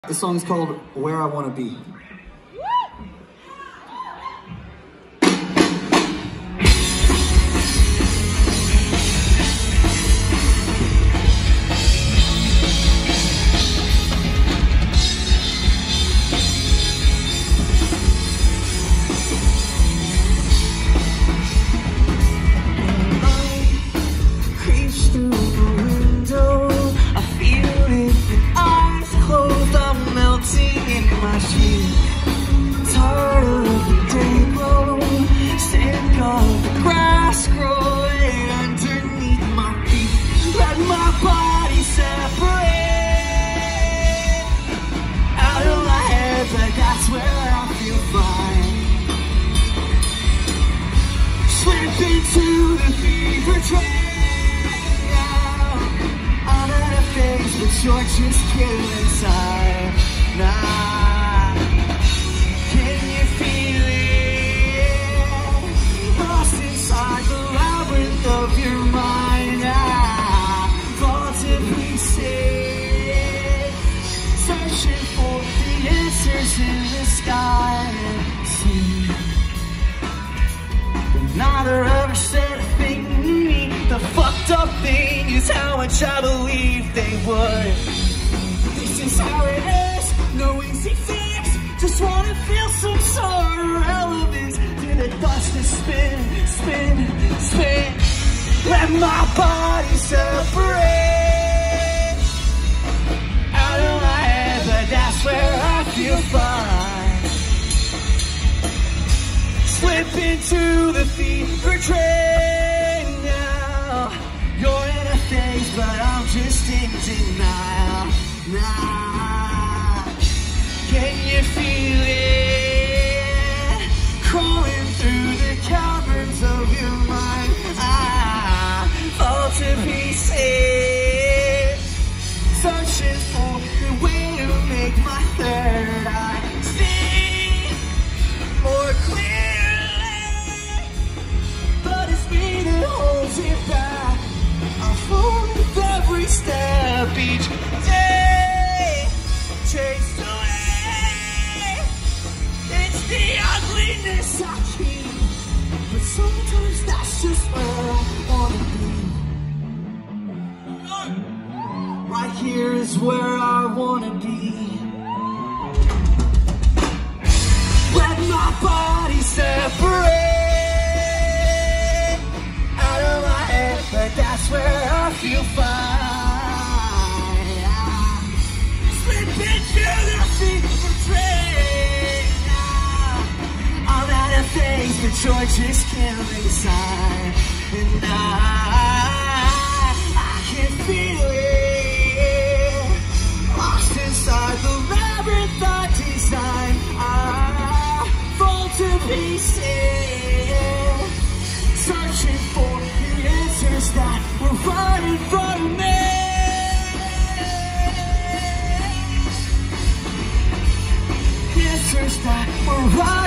The song's called Where I Want to Be. Tired of the day glow, sick of the grass growing underneath my feet. Let my body separate out of my head, but that's where I feel fine. Slip into the fever train now. I'm at a phase, but you're just killing time now. Of your mind, fall to pieces, searching for the answers in the sky and sea. But neither ever said a thing to me. The fucked up thing is how much I believe they would. This is how it is, no easy fix. Just wanna feel some sort of relevance to the dust to spin, spin, spin. Let my body separate out of my head, but that's where I feel fine. Slip into the fever train now. You're in a phase, but I'm just in denial. Nah, can you feel it? Crawling through the caverns of your mind. Fall to pieces, searching for the way to make my third eye see more clearly, but it's me that holds it back. I fall with every step each day, chased away. It's the ugliness I keep, but sometimes that's just where I wanna be. Right here is where I wanna be. Let my body separate out of my head, but that's where I feel fine. Slip into the fever train now. I'm at a phase, but you're just killing inside. And I can feel it, lost inside the labyrinth I design. I fall to pieces, searching for the answers that were right in front of me. Answers that were right.